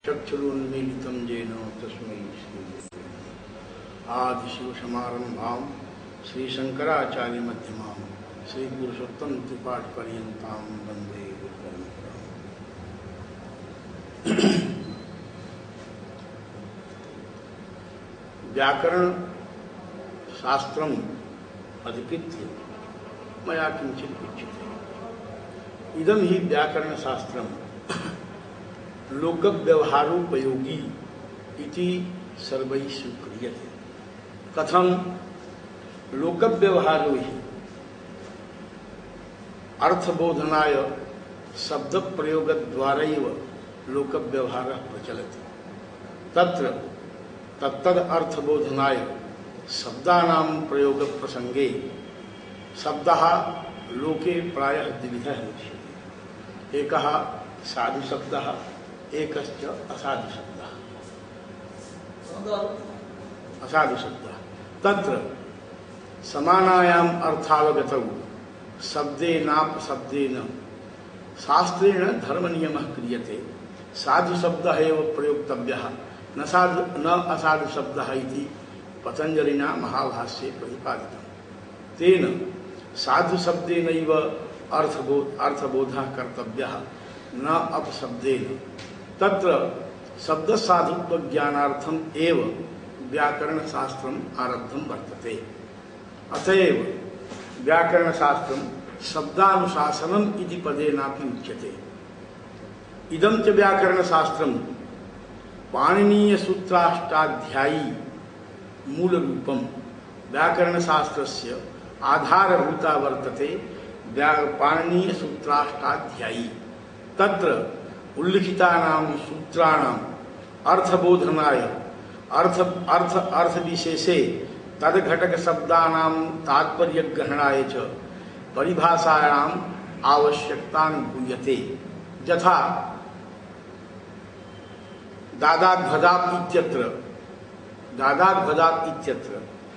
चक्षुरुन्मीलितं येन तस्मै श्रीगुरवे आदिशिवसमारम्भां श्रीशङ्कराचार्यमध्यमां श्रीपुरुषोत्तमत्रिपाठपर्यन्तां वन्दे गुरुपरम्पराम्। व्याकरण शास्त्रम् अधिकृत्य मया किञ्चित् उच्यते। इदं हि व्याकरणशास्त्रं लोकव्यवहारोपयोगी इति सर्वैः स्वीक्रियते। कथं लोकव्यवहारो हि अर्थबोधनाय शब्दप्रयोगद्वारैव लोकव्यवहारः प्रचलति। तत्र तत्तद् अर्थबोधनाय शब्दानां प्रयोगप्रसङ्गे शब्दः लोके प्रायः द्विविधः उच्यते। एकः साधुशब्दः, एकश्च असाधुशब्दः। असाधुशब्दः तत्र समानायाम् अर्थावगतौ शब्देनापशब्देन शास्त्रेण धर्मनियमः क्रियते। साधुशब्दः एव प्रयोक्तव्यः, न असाधुशब्दः इति पतञ्जलिना महाभाष्ये प्रतिपादितं। तेन साधुशब्देनैव अर्थबोधः कर्तव्यः, न अपशब्देन। तत्र शब्दसाधुत्वज्ञानार्थम् एव व्याकरणशास्त्रम् आरब्धं वर्तते। अतएव व्याकरणशास्त्रं शब्दानुशासनम् इति पदेनापि उच्यते। इदं च व्याकरणशास्त्रं पाणिनीयसूत्राष्टाध्यायी मूलरूपं व्याकरणशास्त्रस्य आधारभूता वर्तते। पाणिनीयसूत्राष्टाध्यायी तत्र उल्लिखितानां सूत्राणाम् अर्थबोधनाय अर्थविशेषे तद्घटकशब्दानां तात्पर्यग्रहणाय च परिभाषायाम् आवश्यकतानुभूयते। यथा दादाद्भदात् इत्यत्र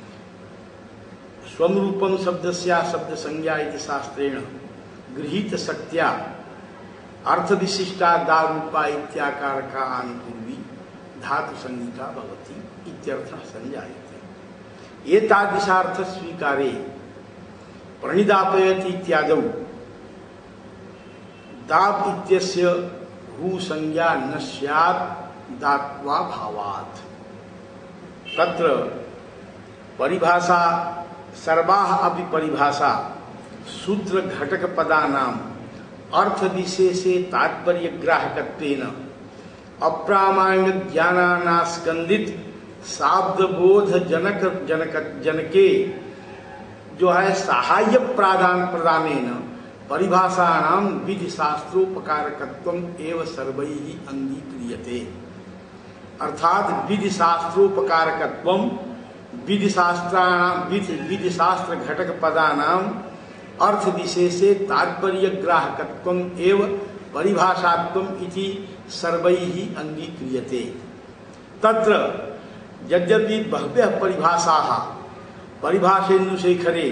स्वरूपं शब्दस्य शब्दसंज्ञा इति शास्त्रेण गृहीतशक्त्या अर्थविशिष्टा दारूपा इत्याकारका आनुपूर्वी धातुसंज्ञिका भवति इत्यर्थः संजायते। एतादृशार्थस्वीकारे प्रणिदापयति इत्यादौ दाप् इत्यस्य हू संज्ञा न स्यात् दात्वा भावात्। तत्र परिभाषा सर्वाः अपि परिभाषा सूत्र घटक पदानाम् अर्थविशेषे तात्पर्यग्राहकत्वेन अप्रामाण्य ज्ञानानास्कंदित शाब्दबोध जनके जो है सहाय्य प्रदानेन परिभाषाणां विधिशास्त्रोपकारकत्वम् एव सर्वैः अंगीक्रियते। अर्थात विधिशास्त्रोपकारकत्वं विधिशास्त्र घटक पदानाम् अर्थविशेषे तात्पर्यग्राहकत्वम् एव परिभाषात्वम् इति सर्वैः अंगीक्रियते। तत्र यद्यपि बह्व्यः परिभाषाः परिभाषेन्दुशेखरे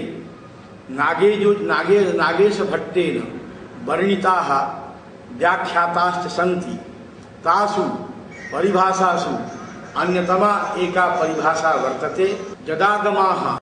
नागेशभट्टेन वर्णिताः व्याख्याताश्च सन्ति। तासु परिभाषासु अन्यतमा एका परिभाषा वर्तते। यदागमाः